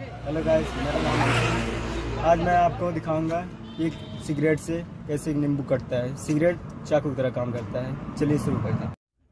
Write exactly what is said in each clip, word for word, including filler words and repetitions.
Hello guys, मेरा नाम है। आज मैं आपको दिखाऊंगा एक सिगरेट से कैसे एक नींबू कटता है। सिगरेट चाकू की तरह काम करता है। चलिए शुरू करते हैं।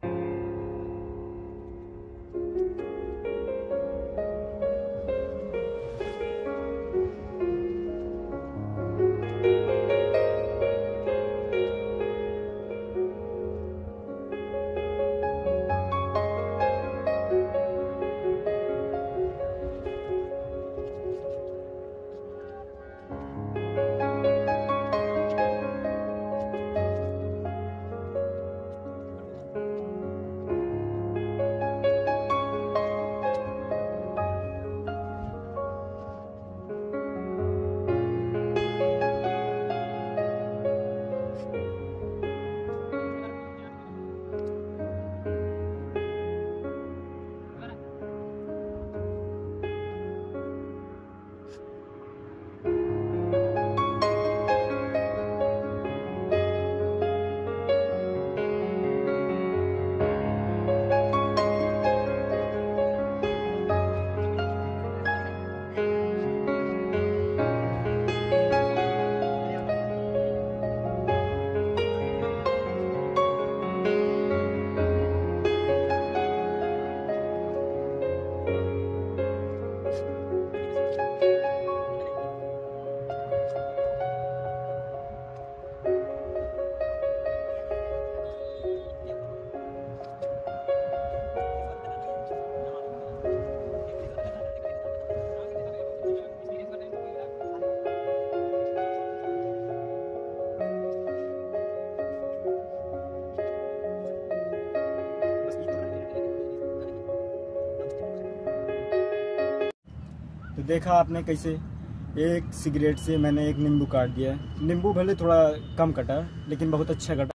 तो देखा आपने कैसे एक सिगरेट से मैंने एक नींबू काट दिया। नींबू भले थोड़ा कम कटा लेकिन बहुत अच्छा कटा।